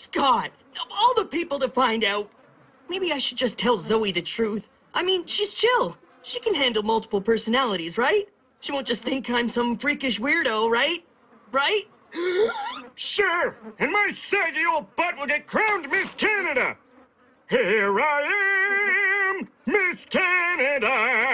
Scott, of all the people to find out, maybe I should just tell Zoe the truth. I mean, she's chill. She can handle multiple personalities, right? She won't just think I'm some freakish weirdo, right? Right? Sure, and my saggy old butt will get crowned Miss Canada. Here I am, Miss Canada.